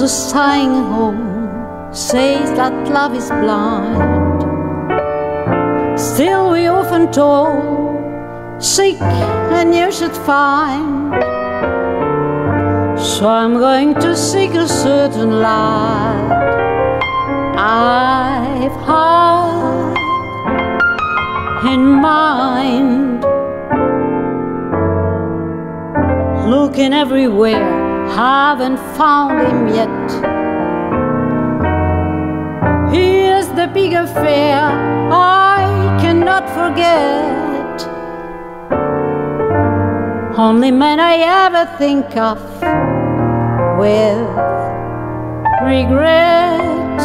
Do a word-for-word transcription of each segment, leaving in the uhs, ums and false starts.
the sighing home says that love is blind. Still we often told, seek and you should find. So I'm going to seek a certain light I've had in mind. Looking everywhere, haven't found him yet. Here's the big affair I cannot forget. Only man I ever think of with regret.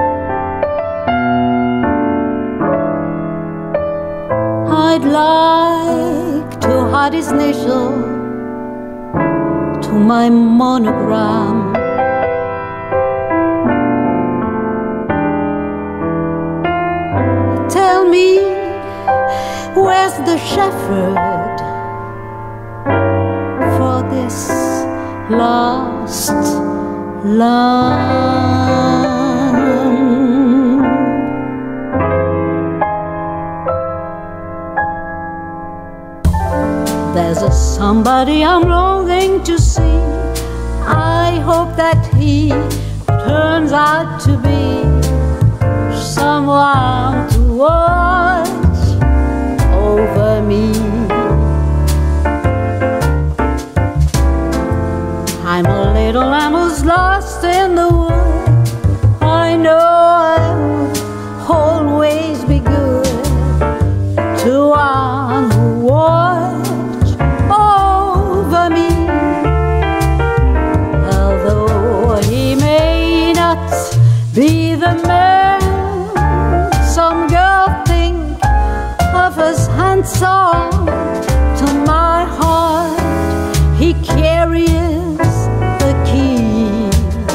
I'd like to add his initial to my monogram. Tell me, where's the shepherd for this lost lamb? There's a somebody I'm longing to see. I hope that he turns out to be someone to watch over me. I'm a little lamb who's lost in the wood. I know I will always be good to one who watch over me. Although he may not be the man some girl think of as handsome, to my heart he carries the key.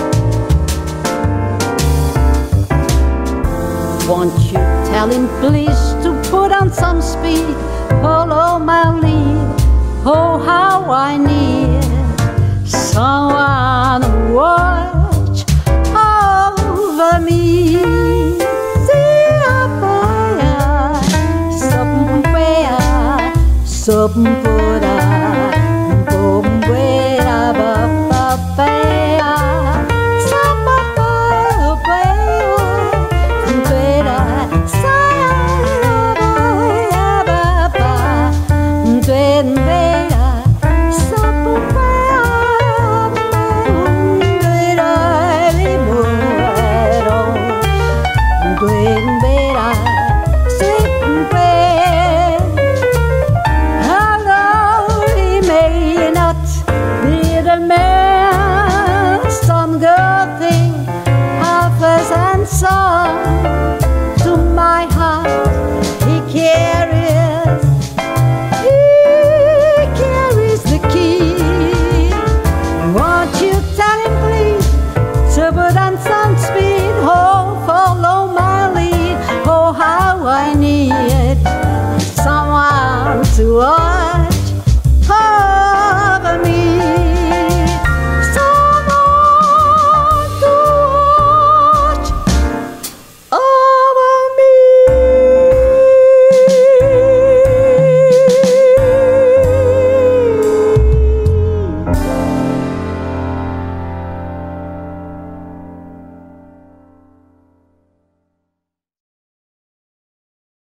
Won't you tell him please to put on some speed, follow my lead? Oh, how I need someone to watch over me. Something